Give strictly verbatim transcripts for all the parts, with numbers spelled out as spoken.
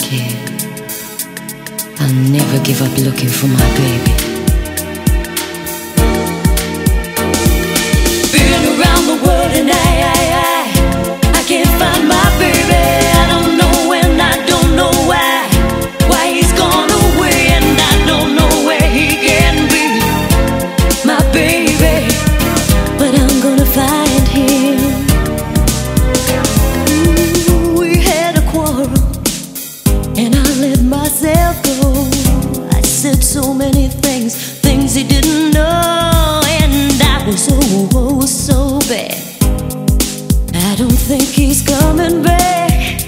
care. I'll never give up looking for my baby. Been around the world and I, I, I, I can't find my baby. I don't know when, I don't know why, why he's gone away, and I don't know where he can be, my baby. But I'm gonna find him. Ooh, we had a quarrel and I let myself go. I said so many things, things he didn't know, and I was oh, oh so bad. I don't think he's coming back.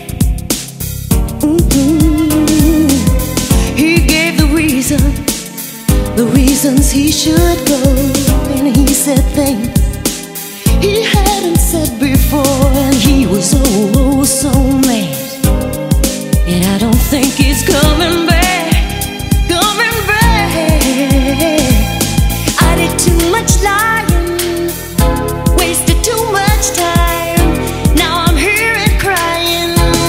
Mm-hmm. He gave the reason, the reasons he should go, and he said things he hadn't said before, and he was oh, oh so mad. And I don't think he's coming back, coming back. I did too much lying, wasted too much time. Now I'm here and crying.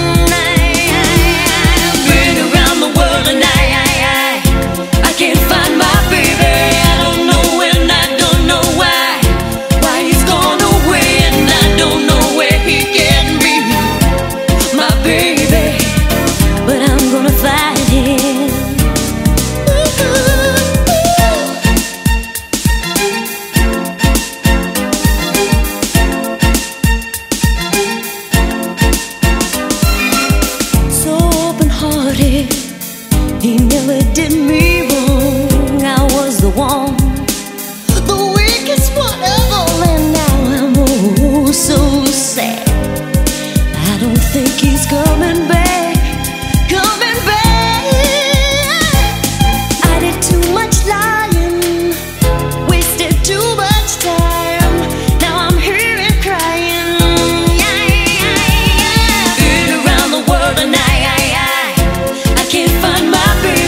I've been around the world and I, I, I, I can't find my baby. I don't know when, I don't know why, why he's gone away, and I don't know where he can be, my baby. But I'm gonna find him. Ooh. So open-hearted, he never did me wrong. I was the one, the weakest one of all, and now I'm oh so sad. I don't think he's coming back, coming back. I did too much lying, wasted too much time. Now I'm here and crying. Been around the world and I, I, I, I can't find my baby.